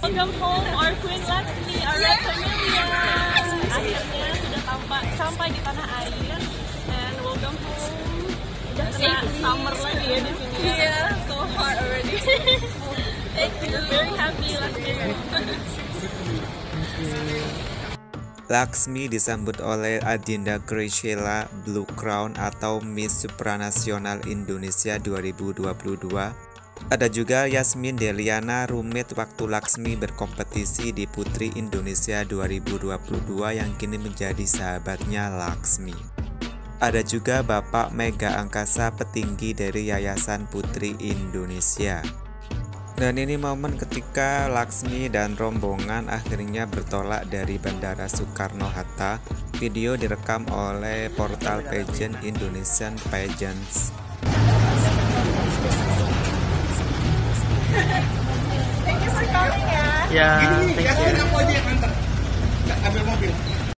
Welcome home, our Queen Laksmi, our Red Chameleon. Akhirnya sudah sampai di tanah air. And welcome home. Udah kena summer lagi ya di sini. Yeah, so hot already. Thank you. Very happy Laksmi. Laksmi disambut oleh Adinda Graciela Blue Crown atau Miss Supranasional Indonesia 2022. Ada juga Yasmin Deliana, roommate waktu Laksmi berkompetisi di Putri Indonesia 2022 yang kini menjadi sahabatnya Laksmi. Ada juga Bapak Mega Angkasa, petinggi dari Yayasan Putri Indonesia. Dan ini momen ketika Laksmi dan rombongan akhirnya bertolak dari Bandara Soekarno-Hatta. Video direkam oleh portal pageant Indonesian Pageants. Thank you for coming ya. Ya, Gini, biasanya aku aja yang antar. Ambil mobil.